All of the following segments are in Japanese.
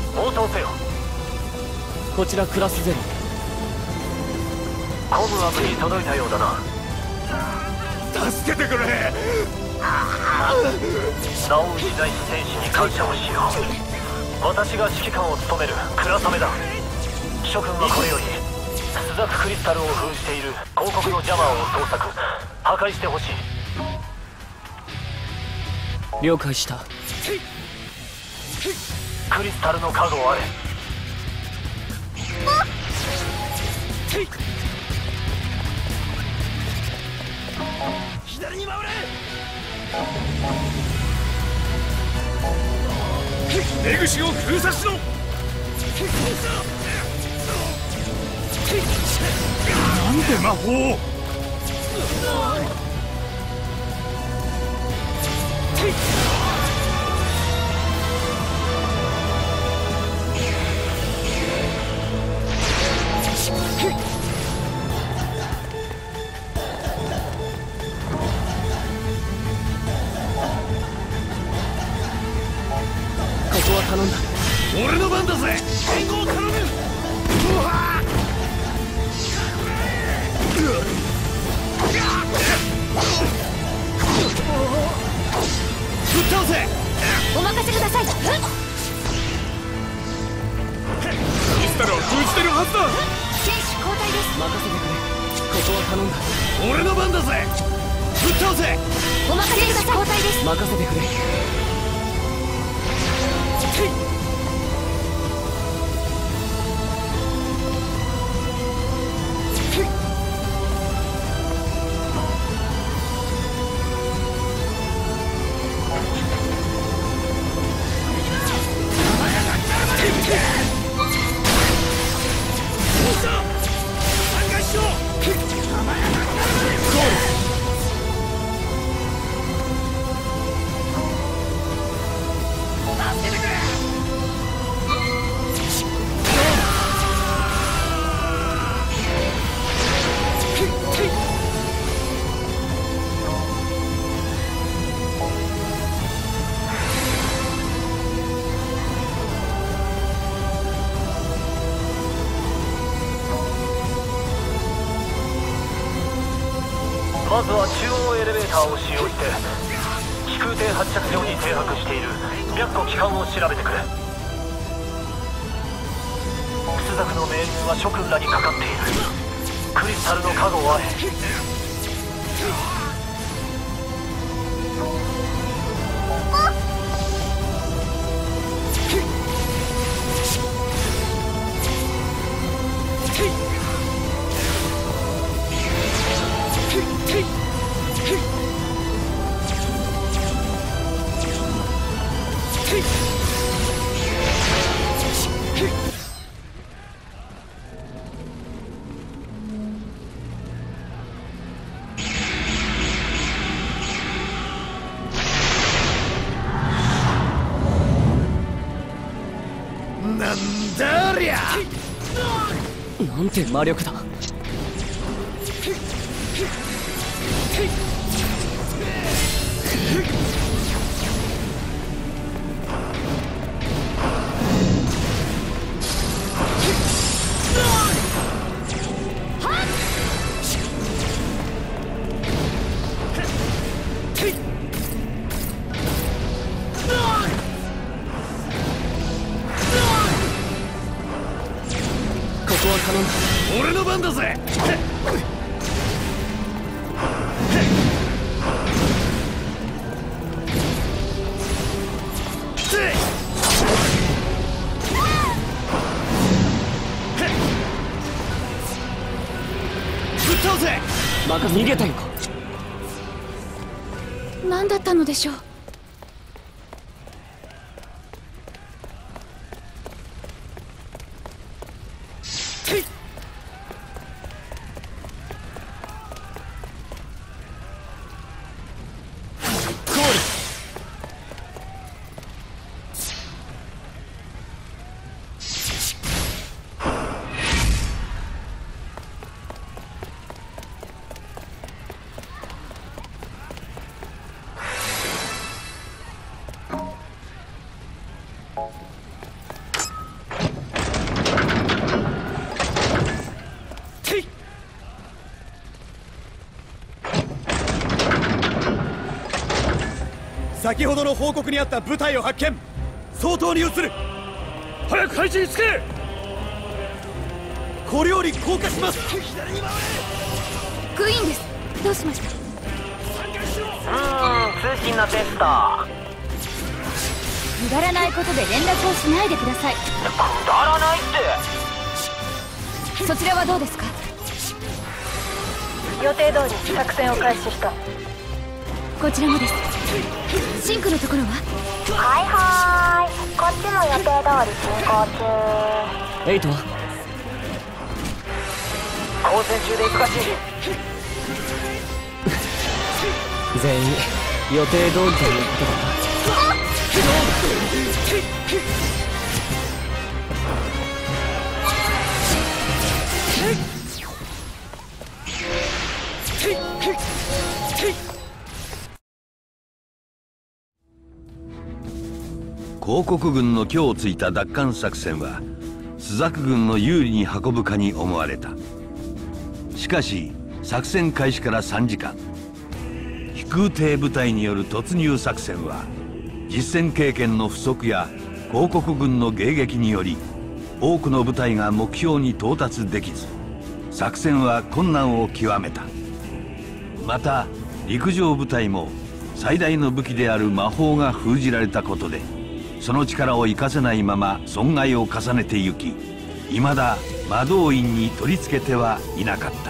応答せよ。 こちらクラスゼロ。 コムアブに届いたようだな。 助けてくれ。 名を失いし戦士に感謝をしよう。私が指揮官を務める倉雨だ。諸君はこれよりスザククリスタルを封じている広告のジャマーを捜索破壊してほしい。 了解した。 クリスタルの加護あれ。 左に回れ。出口を封鎖しろ。なんで魔法を。 ここは頼んだ。 俺の番だぜ。援護を頼む。ぶっ倒せ。 お任せください。 クリスタルを封じてるはずだ。 選手交代です。 任せてくれ。ここは頼んだ。 俺の番だぜ。ぶっ倒せ。 お任せください。交代です。 任せてくれ。 まずは中央エレベーターを使用して飛空艇発着場に停泊している白虎機関を調べてくれ。スザクの命運は諸君らにかかっている。クリスタルの加護をあれ。 なんだありゃ。 なんて魔力だ。ここは頼んだ。 俺の番だぜ。ぶっ倒せ。 逃げたのか。 何だったのでしょう。 先ほどの報告にあった部隊を発見。相当に移る。早く配置につけ。これより降下します。 クイーンです。どうしました？ 通信のテスト。 くだらないことで連絡をしないでください。 くだらないって。 そちらはどうですか？ 予定通り作戦を開始した。 こちらもです。シンクのところは？ はい、こっちも予定通り進行中。 エイトは交戦中で忙しい。 全員予定通りということだな。 広告軍の虚をついた奪還作戦は朱雀軍の有利に運ぶかに思われた。しかし作戦開始から3時間、飛空艇部隊による突入作戦は実戦経験の不足や広告軍の迎撃により多くの部隊が目標に到達できず、作戦は困難を極めた。また陸上部隊も最大の武器である魔法が封じられたことでその力を生かせないまま損害を重ねてゆき、未だ魔導院に取り付けてはいなかった。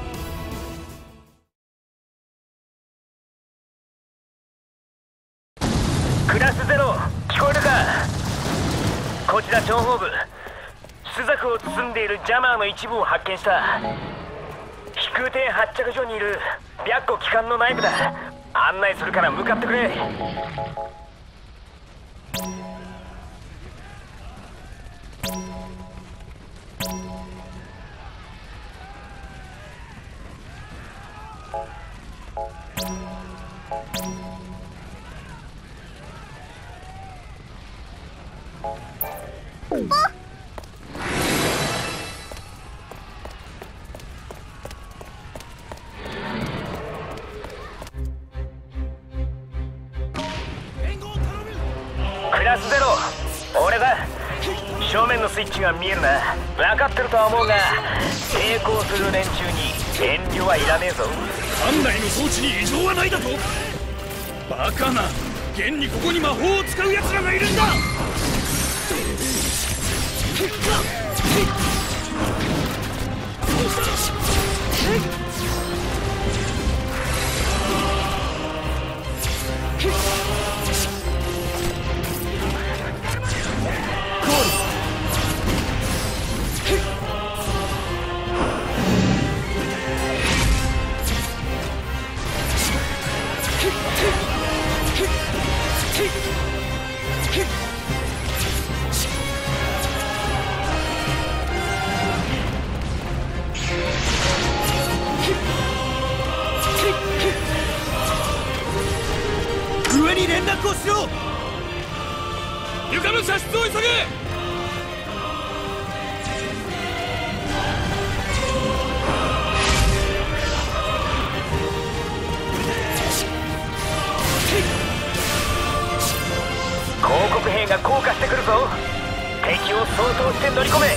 クラスゼロ、聞こえるか？こちら諜報部。朱雀を包んでいるジャマーの一部を発見した。飛空艇発着所にいる白虎機関の内部だ。案内するから向かってくれ。クラスゼロ、俺だ。正面のスイッチが見えるな。分かってるとは思うが抵抗する連中に遠慮はいらねえぞ。 艦内の装置に異常はないだと？バカな。現にここに魔法を使う奴らがいるんだ。上に連絡をしろ。床の射出を急げ。 広告兵が降下してくるぞ。敵を掃討して乗り込め。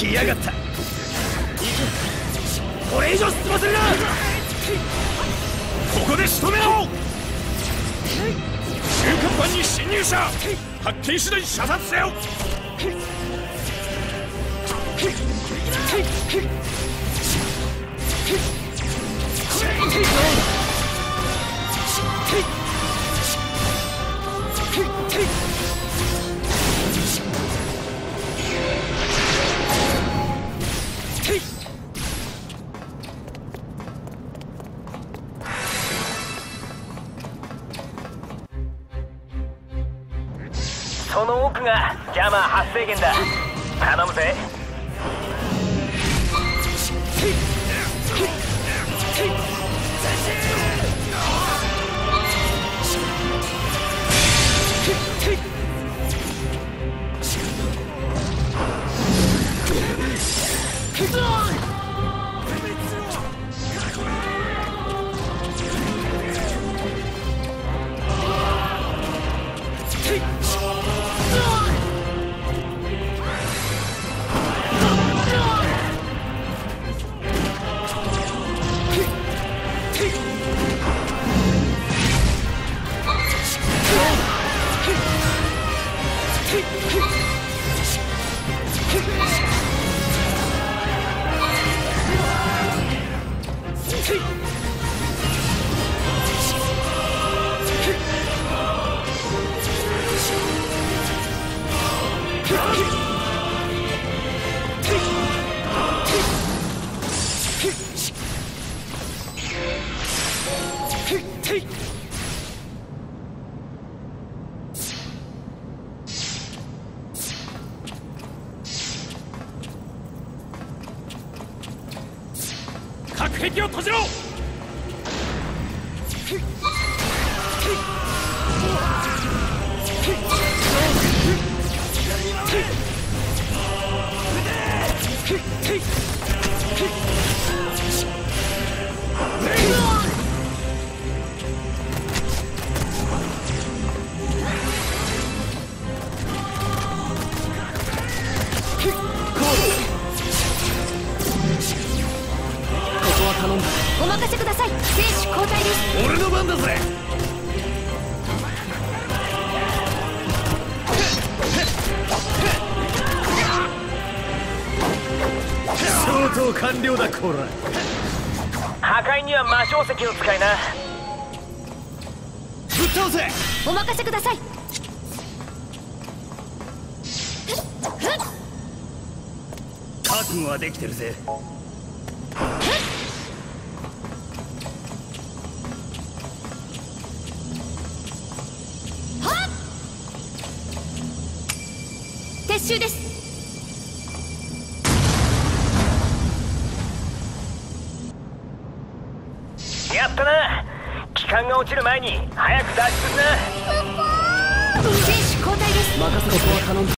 来やがった。これ以上進ませるな。ここで仕留めろ。中間板に侵入者、発見次第射殺せよ。 その奥がジャマー発生源だ。頼むぜ。 各壁を閉じろ。 お任せください。選手交代です。 俺の番だぜ。 相当完了だコラ。 破壊には魔晶石を使いな。 ぶっ倒せ。 お任せください。 覚悟はできてるぜ。 撤収です。 やったな。機関が落ちる前に早く脱出すな。 選手交代です。 任せここは頼んだ。